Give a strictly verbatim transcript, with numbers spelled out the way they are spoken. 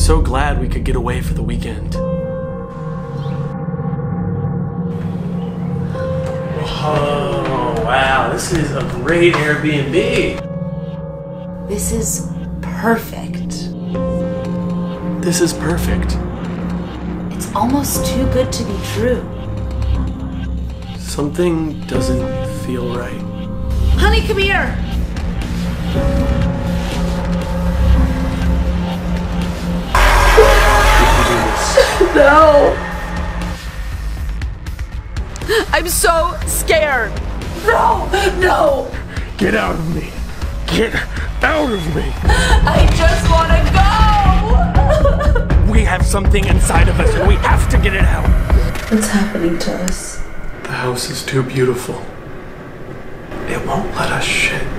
so glad we could get away for the weekend. Oh, wow, this is a great Airbnb. This is perfect. This is perfect. It's almost too good to be true. Something doesn't feel right. Honey, come here! No! I'm so scared! No! No! Get out of me! Get out of me! I just want to go! We have something inside of us and we have to get it out! What's happening to us? The house is too beautiful. It won't let us shit.